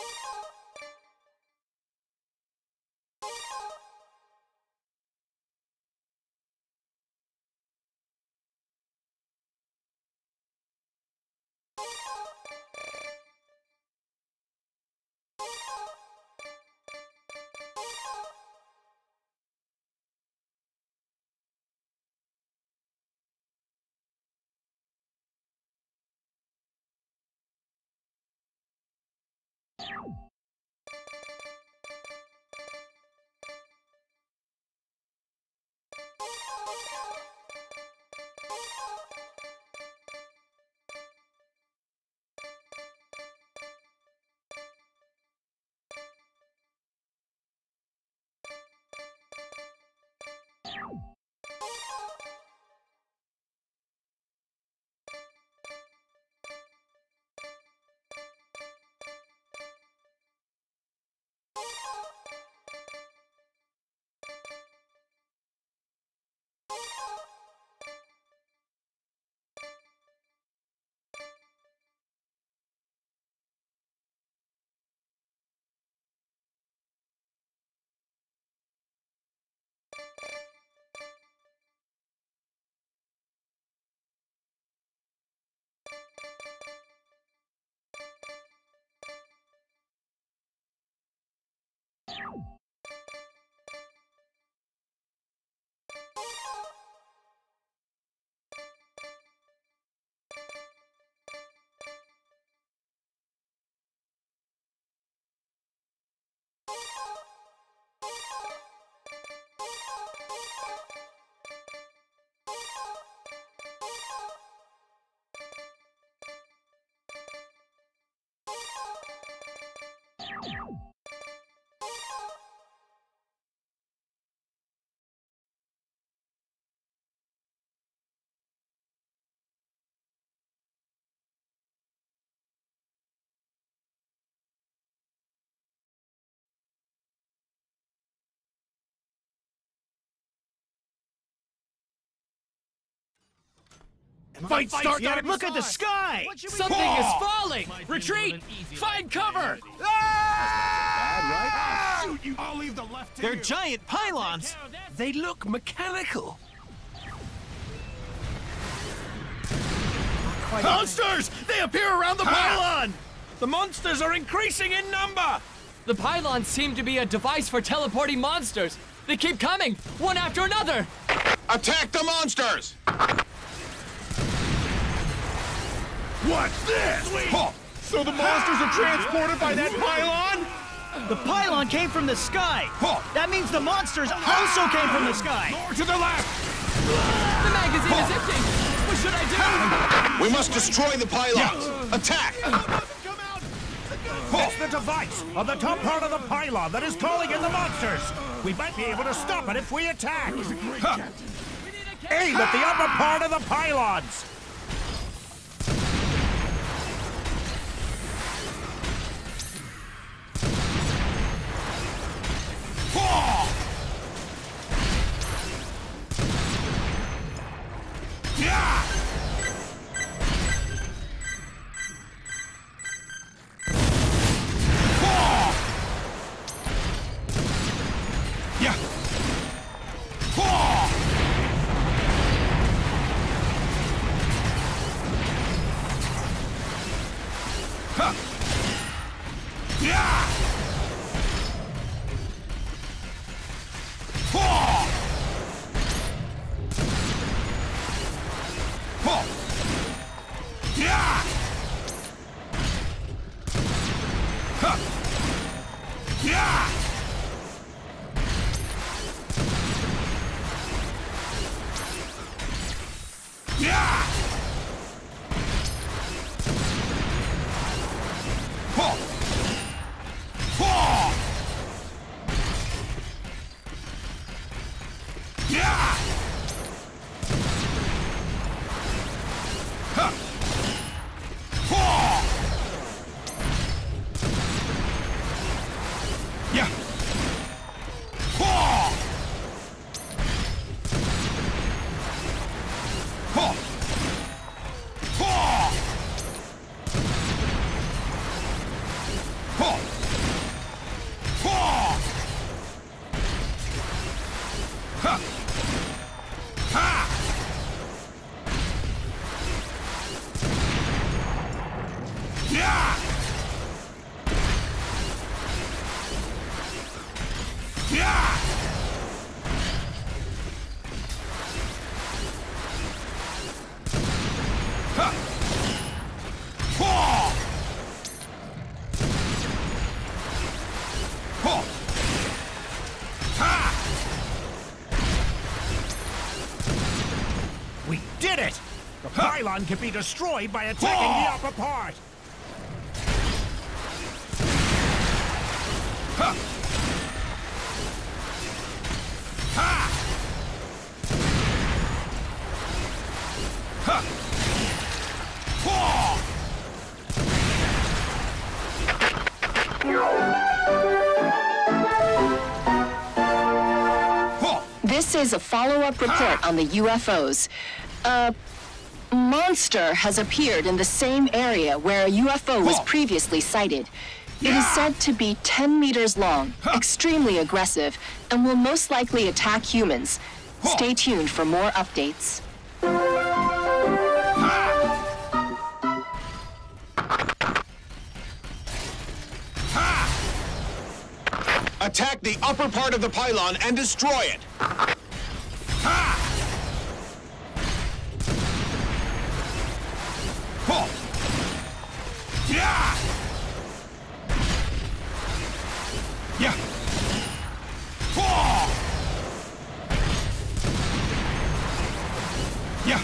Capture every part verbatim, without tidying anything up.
Fight start yet? Look at the sky! Something is falling! Retreat! Find cover! Ah! Shoot you! I'll leave the left to They're you. giant pylons! They look mechanical. Monsters! They appear around the pylon! The monsters are increasing in number! The pylons seem to be a device for teleporting monsters. They keep coming, one after another! Attack the monsters! What's this? Huh. So the monsters are transported by that pylon? The pylon came from the sky! Huh. That means the monsters also came from the sky! More to the left! The magazine is empty! What should I do? We must destroy the pylons! Attack! It's the device on the top part of the pylon that is calling in the monsters! We might be able to stop it if we attack! Aim at the upper part of the pylons! Yeah! We did it! The pylon can be destroyed by attacking the upper part! This is a follow-up report on the U F Os. A monster has appeared in the same area where a U F O was previously sighted. It is said to be ten meters long, extremely aggressive, and will most likely attack humans. Stay tuned for more updates. Attack the upper part of the pylon and destroy it! Yeah! Yeah! Yeah!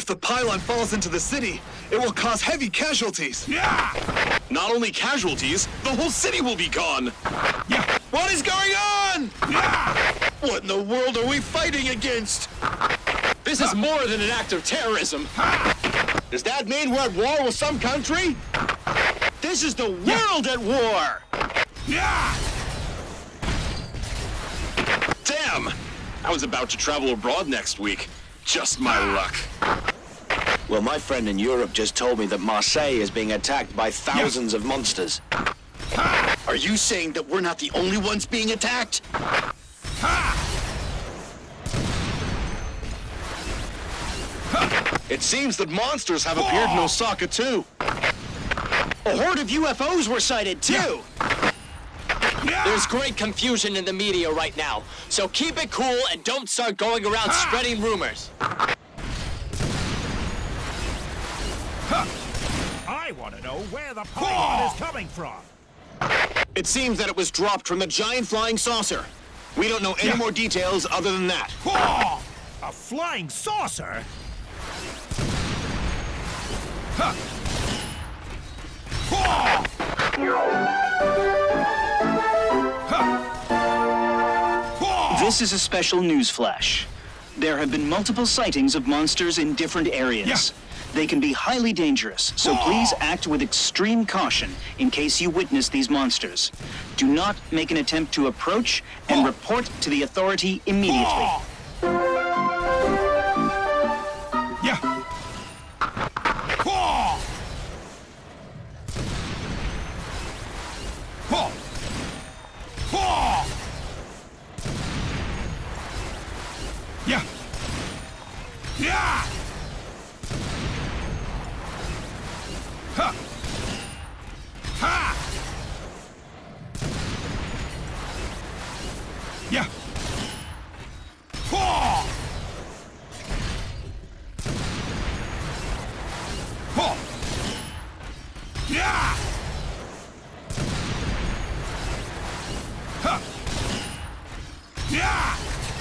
If the pylon falls into the city, it will cause heavy casualties. Yeah! Not only casualties, the whole city will be gone. Yeah! What is going on? Yeah! What in the world are we fighting against? This is more than an act of terrorism. Does that mean we're at war with some country? This is the world at war! Yeah! Damn! I was about to travel abroad next week. Just my luck. Well, my friend in Europe just told me that Marseille is being attacked by thousands of monsters. Are you saying that we're not the only ones being attacked? It seems that monsters have appeared in Osaka, too. A horde of U F Os were sighted, too! There's great confusion in the media right now, so keep it cool and don't start going around spreading rumors. I want to know where the pylon is coming from. It seems that it was dropped from the giant flying saucer. We don't know any more details other than that. A flying saucer? This is a special news flash. There have been multiple sightings of monsters in different areas. They can be highly dangerous, so please act with extreme caution in case you witness these monsters. Do not make an attempt to approach and report to the authority immediately. Yeah! Yeah! Yeah! Ha! Ha! Yeah! Ho! Ho! Yeah! Ha! Yeah!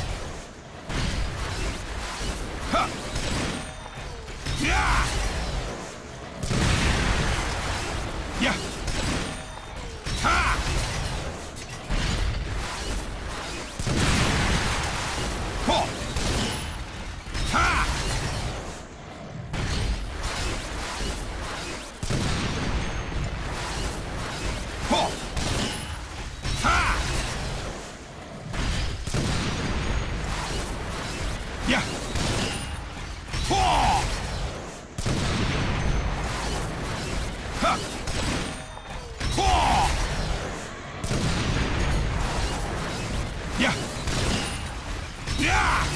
Ha! Yeah! Yeah! Ha! Ho! Ha! Ho! Ha! Yeah! Ho! Ha! Ho! Yeah! Yeah!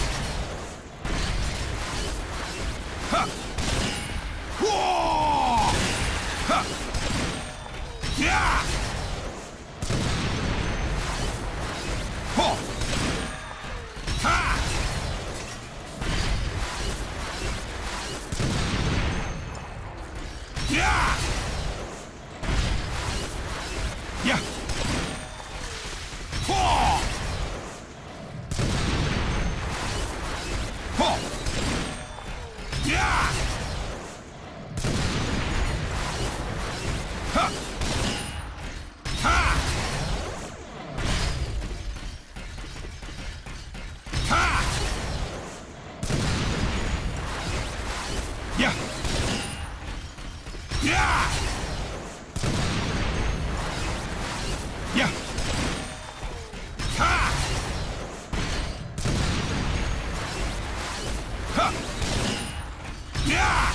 Ha! Whoa! Ha! Yeah! Ho! Ha! Yeah! Yeah! Ho! Ho! Yeah! Ha! Ha! Ha! Yeah! Yeah! Yeah! Ha! Ha! Yeah!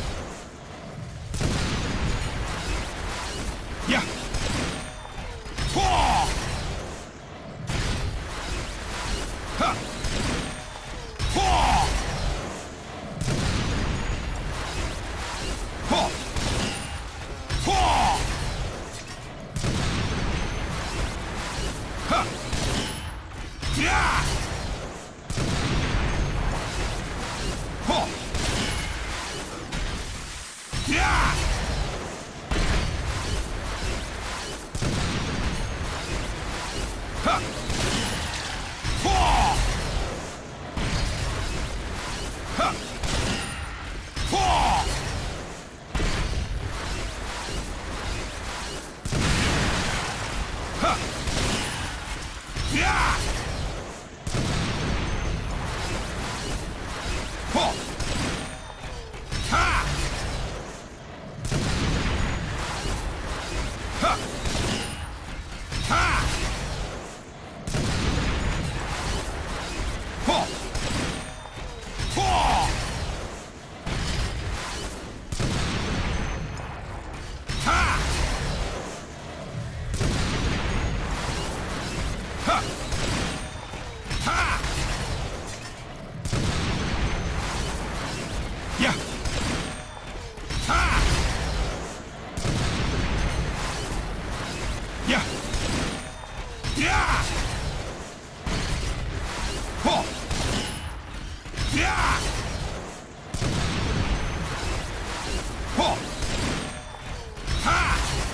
Yeah! Ho! Ha! Ho! Ho! Ho! Ha! Yeah! Ho! Yeah! Ha! Ho! Ha! Yeah! Pull! Ha! Ha! Ha! Pull! Pull! Ha! Ha! Ha! Yeah! Ha! Yeah! Yeah! Pull! Yeah! Pull! Ha!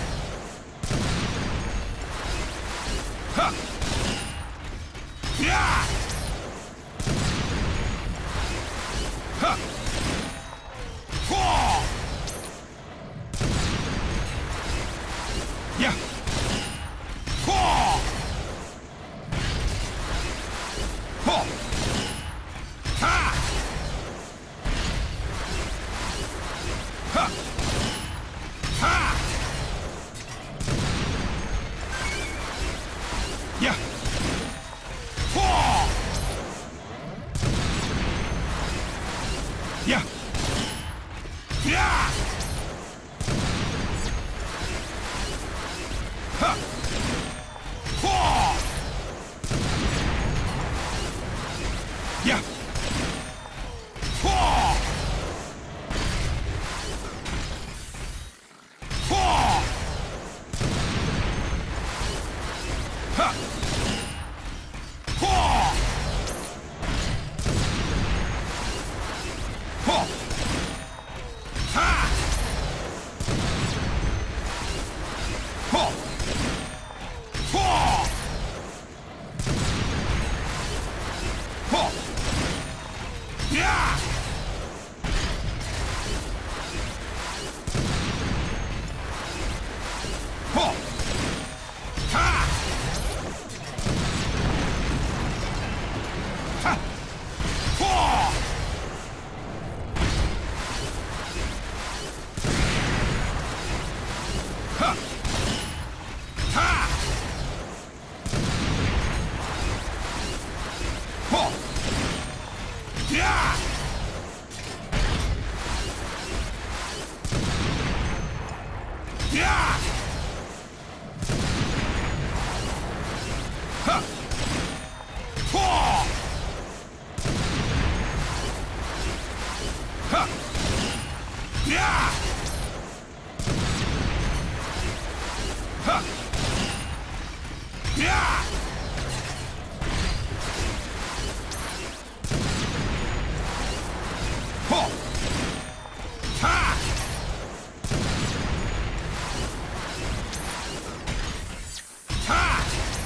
Ha! Yeah! Ha! Pull! Yeah! Pull! Pull! Ha! Ha! Ha! Yeah! Pull! Yeah! Yeah! Ha! Pull! Yeah! Pull! Pull! Ha! Pull! Pull! Ha! Pull! Pull! Pull! Yeah! Pull! Ha! Ha! Pull! Ha! Ha! Pull! Yeah! Yeah! Ha! Pull! Ha! Yeah! Ha! Yeah! Pull! Ha! Ha!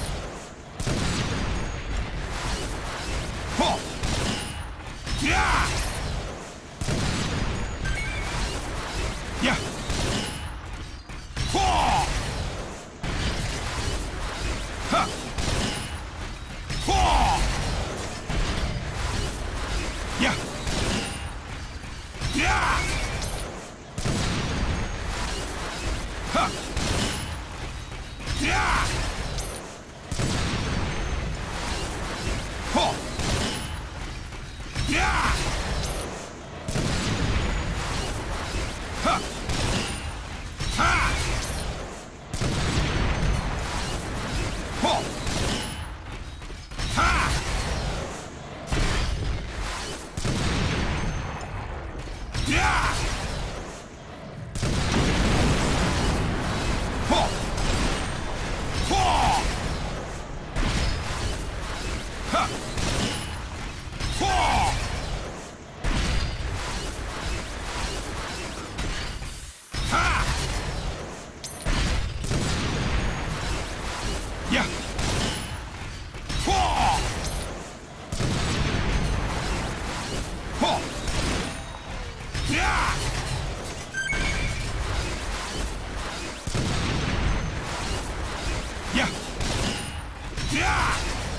Pull! Yeah! Yeah! Pull! Ha! Pull! Yeah! Yeah! Ha! Yeah! Pull! Yeah! Ha! Ha! Pull! Ha! Yeah! Pull! Pull! Ha! Pull! Ha! Yeah! Pull! Pull! Yeah! Yeah! Yeah!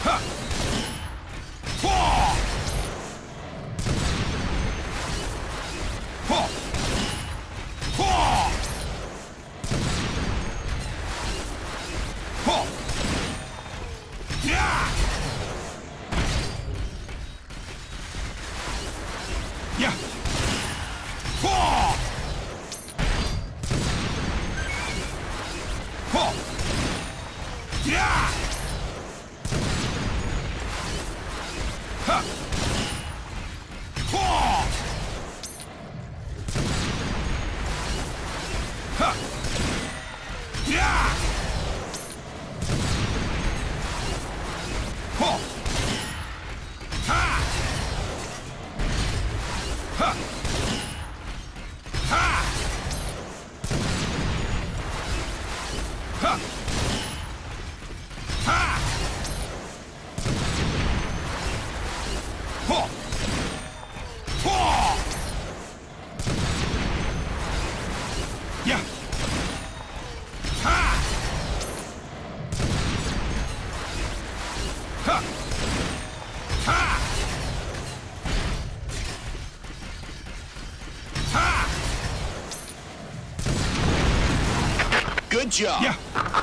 Good job. Yeah.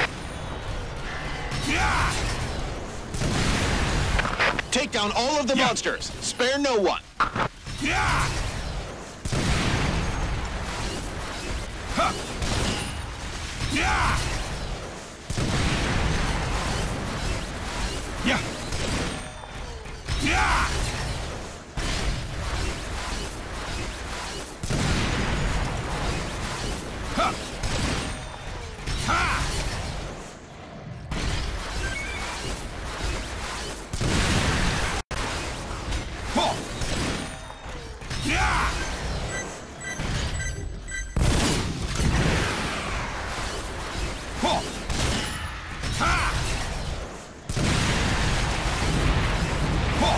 Yeah. Take down all of the Yeah. monsters. Spare no one. Yeah. Huh. Yeah. Yeah. Yeah. Huh. Ha. Huh. Yeah. Huh. Ha. Huh.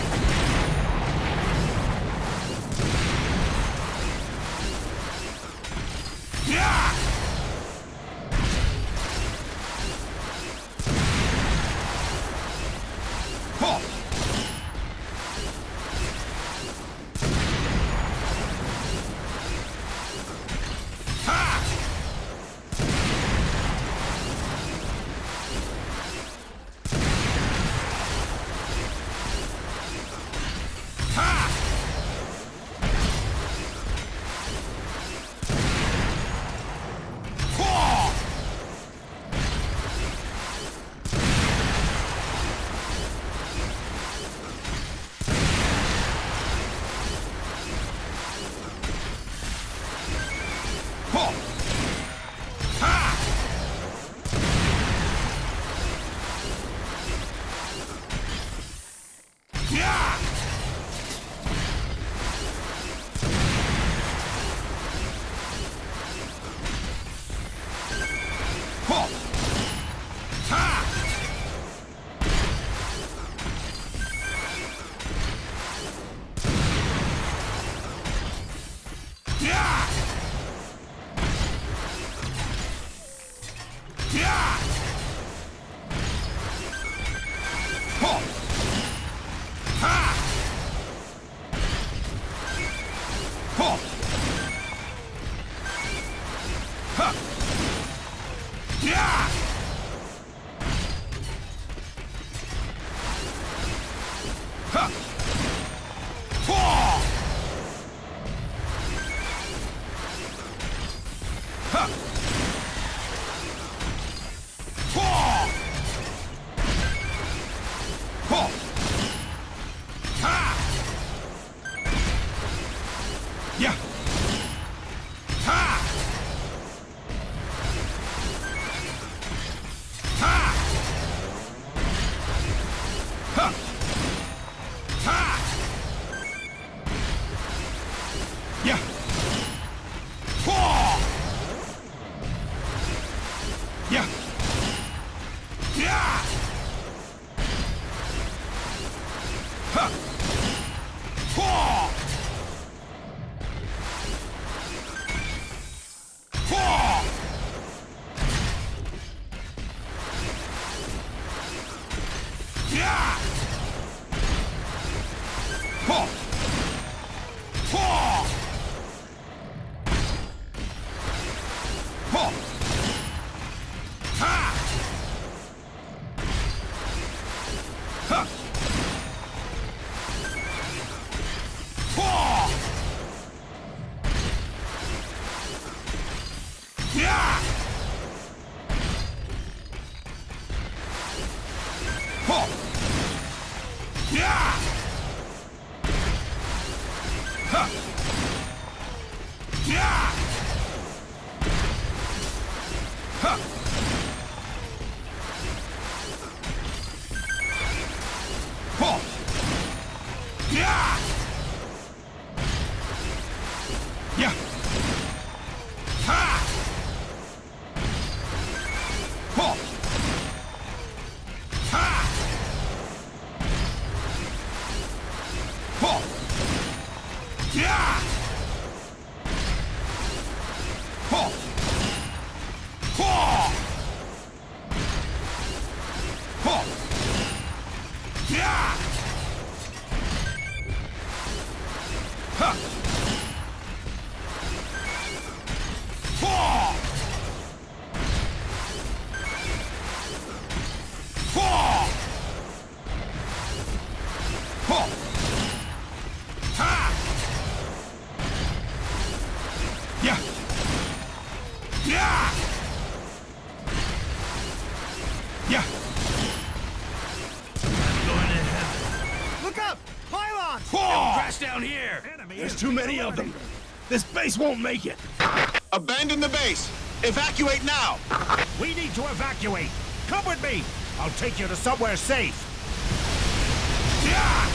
Yeah. Huh. Ha. Ha. Huh. Huh. Ha. Yeah. Huh. Ha. Yeah. Yeah. Huh. Ha. Huh. Ha. Yeah. Ha. Huh. Ha. Huh. Huh. Ha. Yeah. Ha. down here. Enemy There's is too many of eliminated. them. This base won't make it. Abandon the base. Evacuate now. We need to evacuate. Come with me. I'll take you to somewhere safe. Yeah!